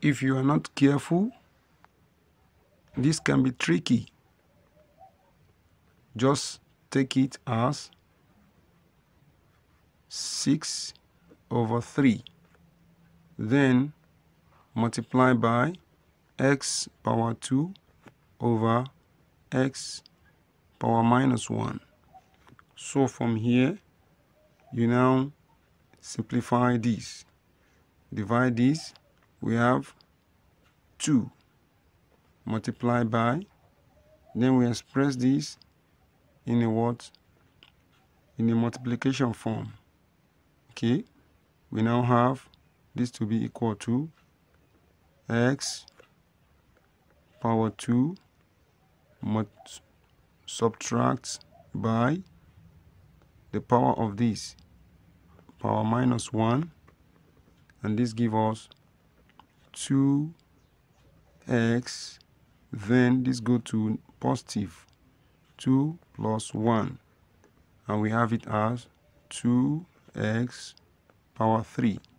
if you are not careful, this can be tricky. Just take it as 6/3. Then multiply by x power 2 over x power minus 1. So from here, you now simplify this. Divide this, we have 2 multiplied by, then we express this in a what? In a multiplication form. Okay, we now have this to be equal to x power 2 subtract by the power of this, power minus 1, and this gives us 2x, then this go to positive 2 plus 1, and we have it as 2x power 3.